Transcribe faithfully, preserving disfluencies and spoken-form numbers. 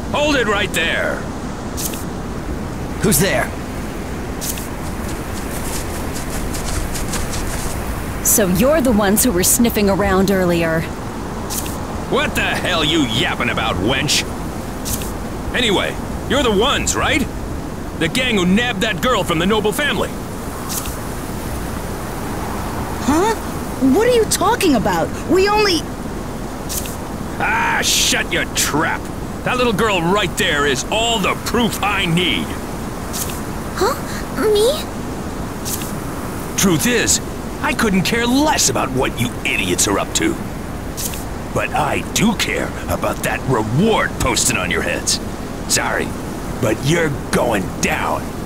Hold it right there! Who's there? So you're the ones who were sniffing around earlier. What the hell you yapping about, wench? Anyway, you're the ones, right? The gang who nabbed that girl from the noble family. Huh? What are you talking about? We only... Ah, shut your trap! That little girl right there is all the proof I need. Huh? Me? Truth is, I couldn't care less about what you idiots are up to. But I do care about that reward posted on your heads. Sorry, but you're going down.